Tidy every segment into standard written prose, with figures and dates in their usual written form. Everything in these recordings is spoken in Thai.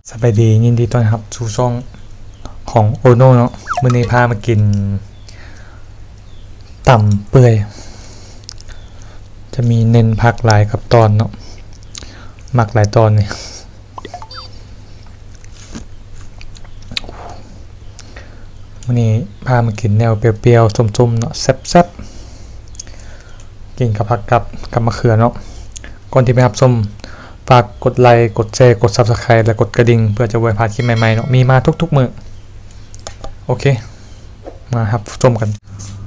สบายดียินดีต้อนรับสู่ช่องของโอโน่เนาะมื้อนี้พามากินต่ำเปื่อยจะมีเน้นผักหลายกับตอนเนาะหมักหลายตอนนี่มื้อนี้พามากินแนวเปรี้ยวๆส้มๆเนาะแซ่บๆกินกับผักกับมะเขือเนาะก่อนที่ไปรับชมฝากกดไลค์กดแชร์กด Subscribe และกดกระดิ่งเพื่อจะไว้พลาดคลิปใหม่ๆเนาะมีมาทุกๆมื้อโอเคมารับชมกัน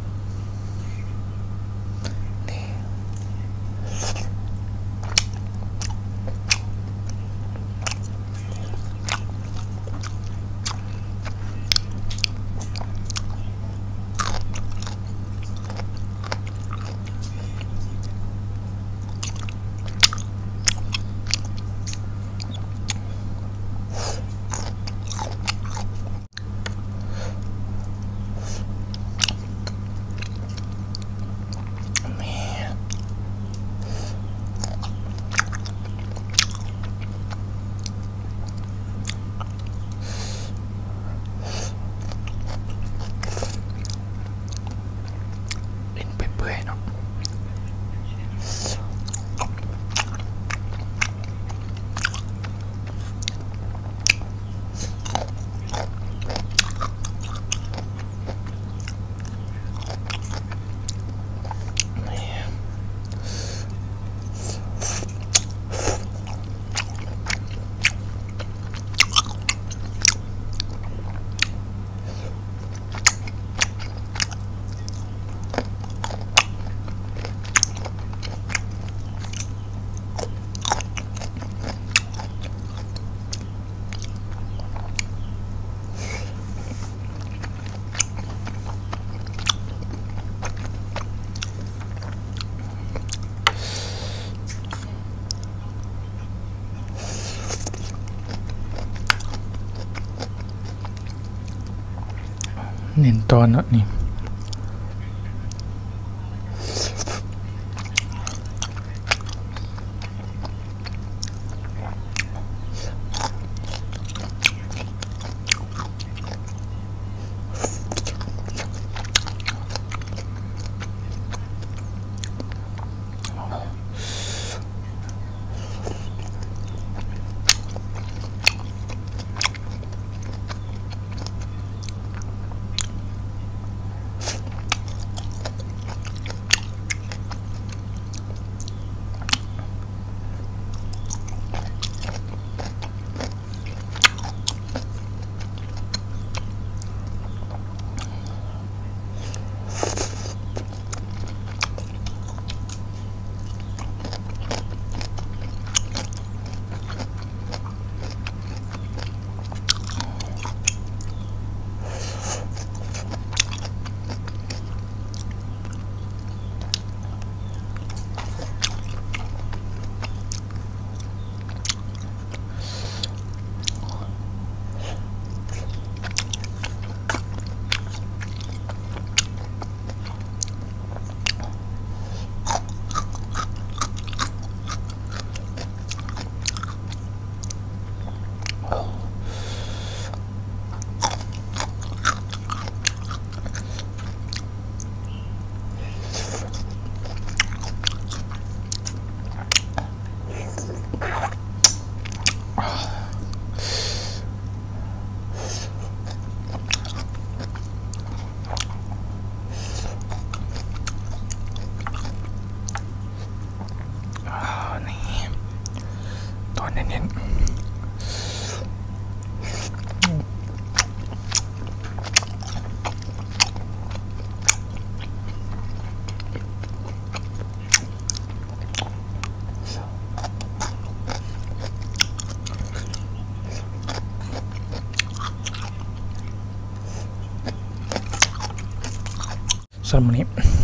เน้นตอนเนาะนี่ตอนเน้นๆสำหรับวันนี้